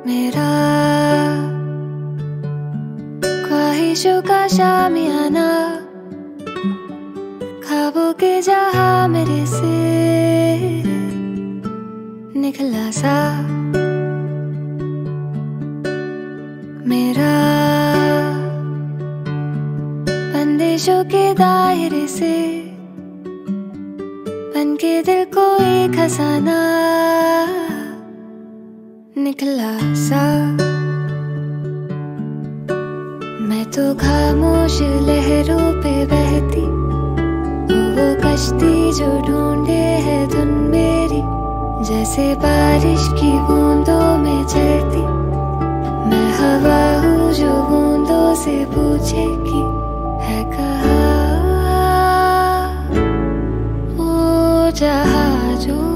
मेरा ख्वाहिशों का शामियाना, ख्वाबों के जहां मेरे से निकला सा। मेरा बंदिशों के दायरे से बन के दिल को एक खजाना निकला सा। मैं तो खामोश लहरों पे बहती, वो कश्ती जो ढूंढे है धुन मेरी, जैसे बारिश की बूंदों में चलती। मैं हवा हूँ जो बूंदों से पूछे कि है कहाँ वो जहाँ जो